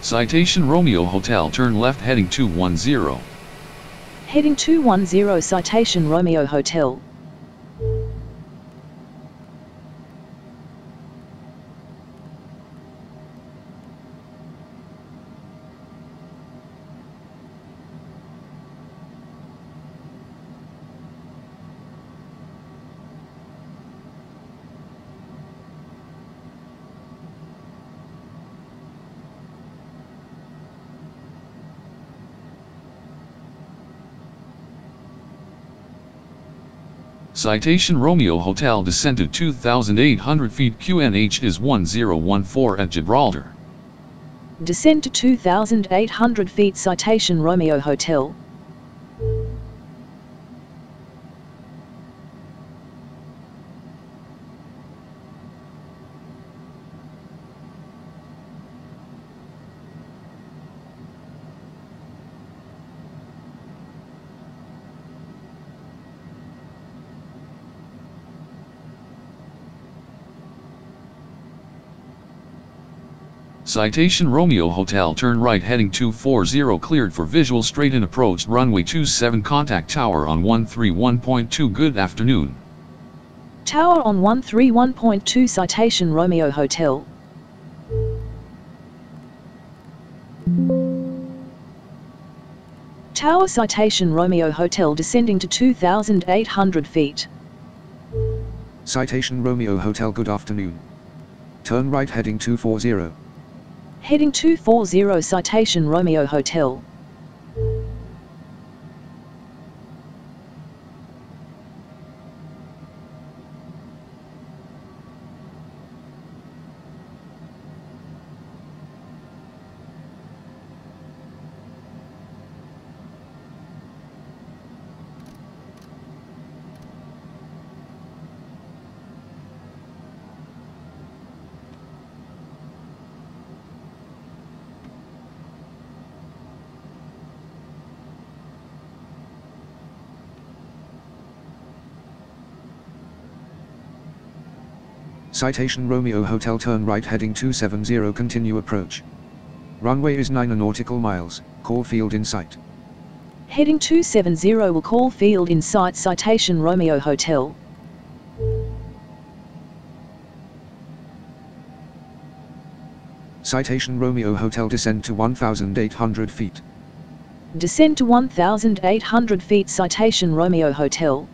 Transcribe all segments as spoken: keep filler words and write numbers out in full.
Citation Romeo Hotel, turn left heading two one zero. Heading two one zero Citation Romeo Hotel. Citation Romeo Hotel, descended two thousand eight hundred feet, Q N H is one zero one four at Gibraltar. Descend to two thousand eight hundred feet Citation Romeo Hotel. Citation Romeo Hotel, turn right heading two four zero, cleared for visual straight-in approach runway two seven, contact tower on one three one point two. Good afternoon. Tower on one three one point two Citation Romeo Hotel. Tower Citation Romeo Hotel, descending to two thousand eight hundred feet. Citation Romeo Hotel, good afternoon. Turn right heading two four zero. Heading two four zero Citation Romeo Hotel. Citation Romeo Hotel, turn right heading two seven zero, continue approach. Runway is nine nautical miles, call field in sight. Heading two seven zero will call field in sight Citation Romeo Hotel. Citation Romeo Hotel, descend to one thousand eight hundred feet. Descend to one thousand eight hundred feet Citation Romeo Hotel.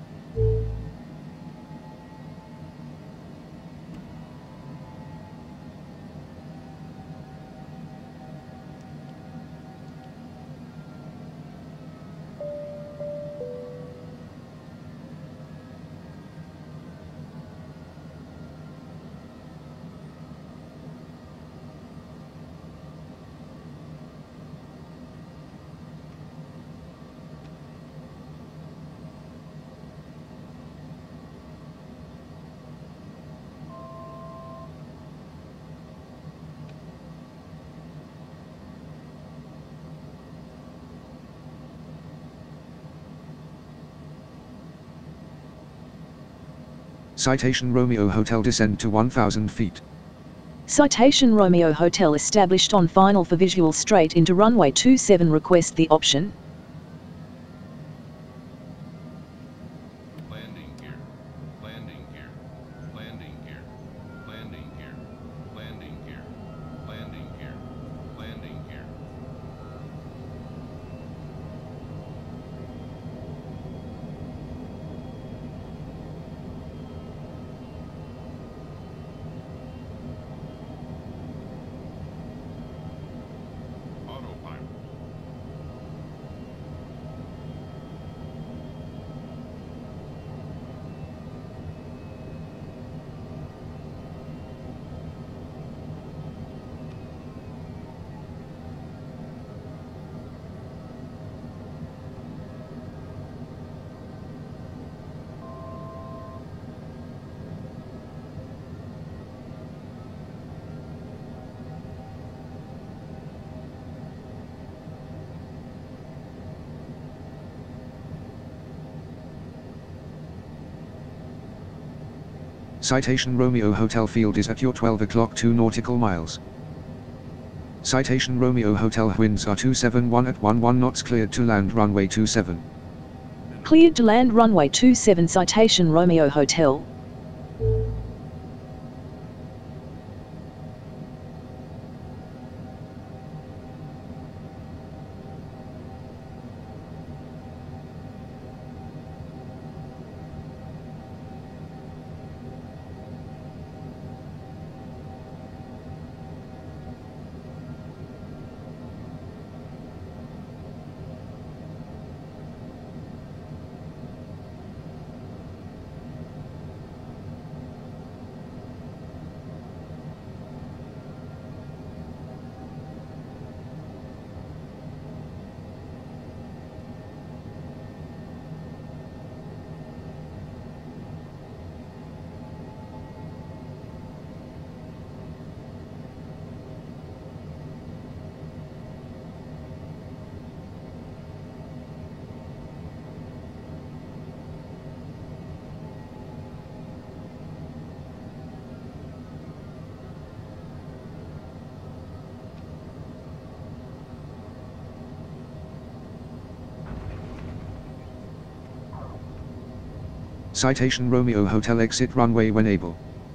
Citation Romeo Hotel, descend to one thousand feet. Citation Romeo Hotel, established on final for visual straight into runway two seven, request the option. Landing gear, landing gear, landing gear, landing gear, landing gear, landing gear, landing gear. Autopilot. Citation Romeo Hotel, field is at your twelve o'clock, two nautical miles. Citation Romeo Hotel winds are two seven one at eleven knots, cleared to land runway two seven. Cleared to land runway two seven Citation Romeo Hotel. Citation Romeo Hotel, exit runway when able.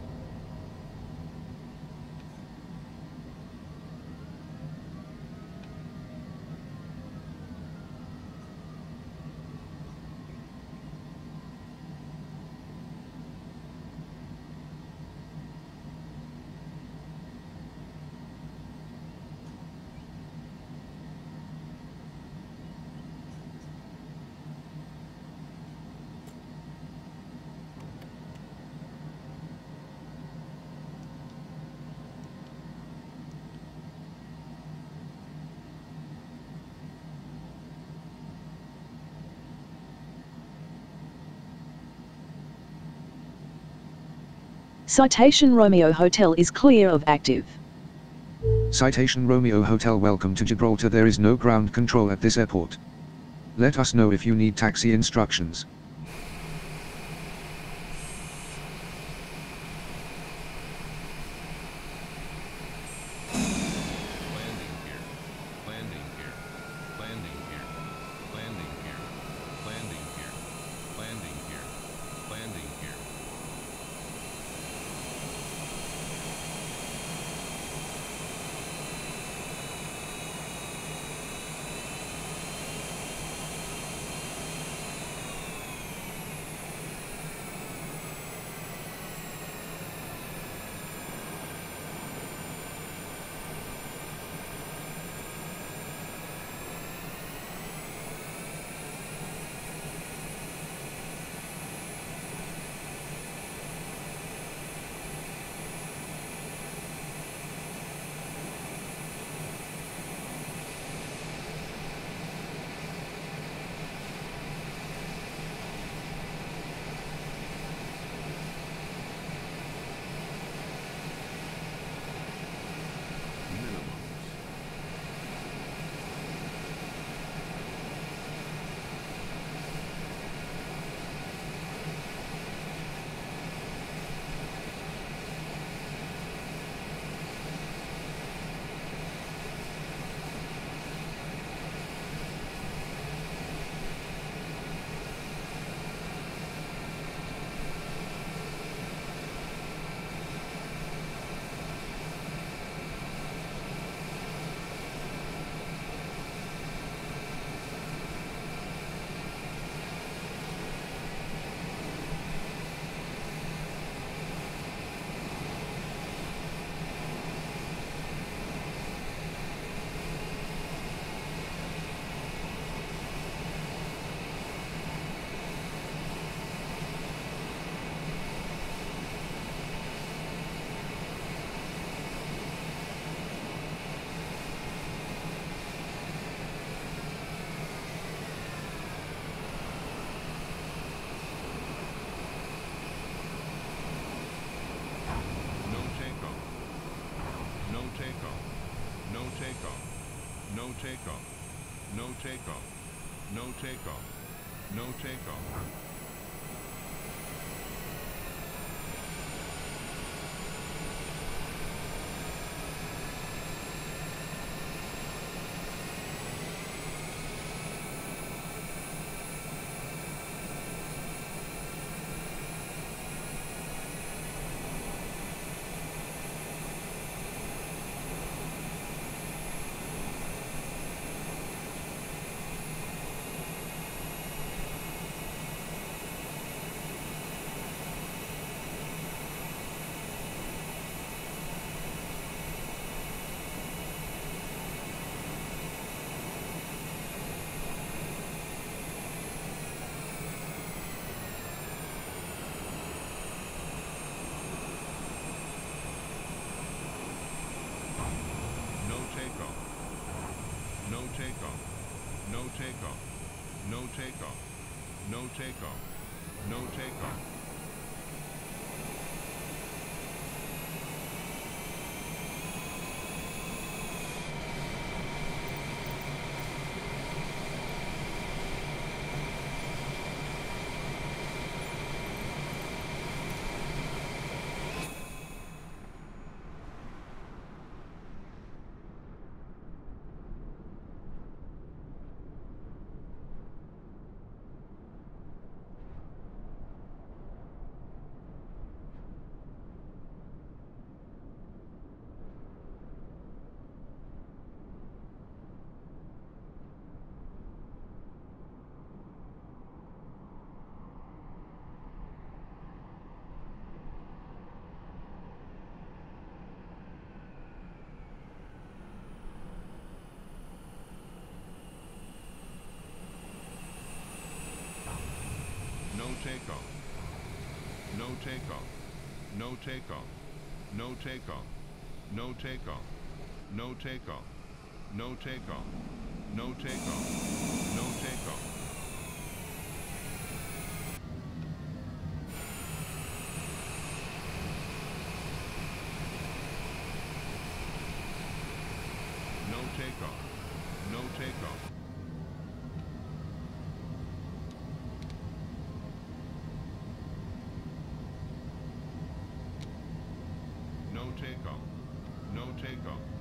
Citation Romeo Hotel is clear of active. Citation Romeo Hotel, welcome to Gibraltar. There is no ground control at this airport. Let us know if you need taxi instructions. Landing gear. Landing gear. Landing gear. Landing gear. Landing gear. Landing gear. Landing gear. No takeoff. No takeoff. No takeoff. No takeoff. takeoff. No takeoff. No takeoff. No takeoff. No takeoff. No takeoff. No takeoff. No takeoff. No takeoff. No takeoff. No takeoff. No takeoff. No takeoff. No takeoff. No takeoff. No takeoff. No takeoff.